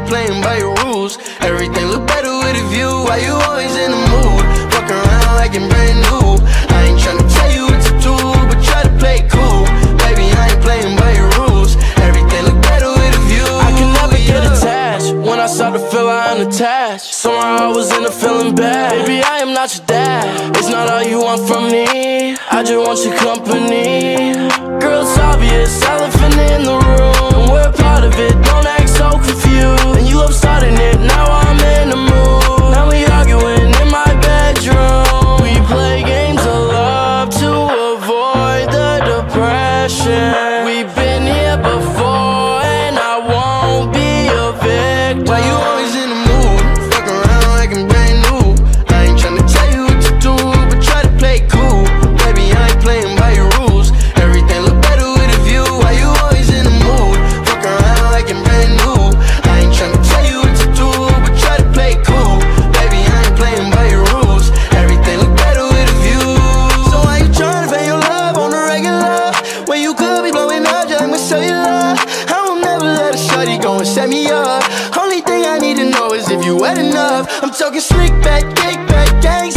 ain't playing by your rules. Everything look better with a view. Why you always in the mood? Fuck around like I'm brand new. I ain't tryna tell you what to do, but try to play it cool. Baby, I ain't playing by your rules. Everything look better with a view. I can never get attached. When I start to feel I'm unattached, somehow I was in a feeling bad. Baby, I am not your dad. It's not all you want from me. I just want your company. Girl, it's obvious, elephant in the room, and we're part of it. Don't act so confused. And you love starting it. Now I'm in the mood. Now we arguing in my bedroom. We play games of love to avoid the depression. We've been here before, and I won't be a victim. Why you always in the mood? Fuck around like I'm brand new. I ain't tryna tell you what to do, but try to play it cool. Baby, I ain't playing by your rules. Everything look better with a view. Why you always in the mood? Fuck around like I'm brand new. I ain't tryna tell you what to do, but try to play it cool. Baby, I ain't playing by your rules. Everything look better with a view. So why you tryna fake your love on the regular, when you could be blowing up just with cellular? I will never let a shawty go and set me up. Only thing I need to know is if you wet enough. I'm talking slick back, kick back, gang